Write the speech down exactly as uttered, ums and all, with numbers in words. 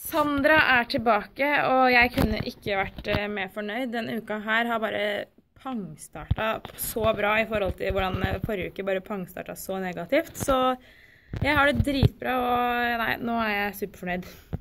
Sandra er tilbake, og jeg kunne ikke vært eh, mer fornøyd. Denne uka her har bare pangstartet så bra i forhold til hvordan eh, forrige uke bare pangstartet så negativt. Så jeg har det dritbra, og nei, nå er jeg superfornøyd.